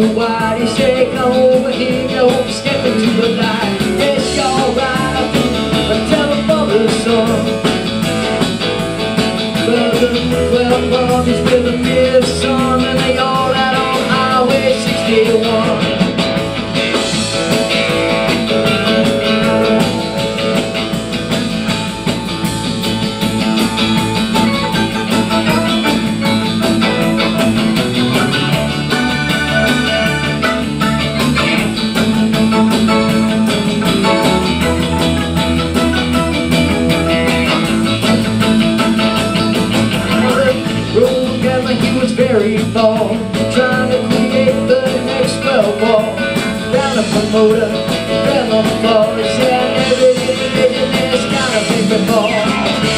too wide. He said, come over here, go step into the light. Yes, y'all right, I tell him for the song. But the 12 bobbies with a fifth son, and they all out on Highway 61. He was very bold, trying to create the next 12 ball. Down a promoter, fell on the floor. He said, I never did this kind of thing before.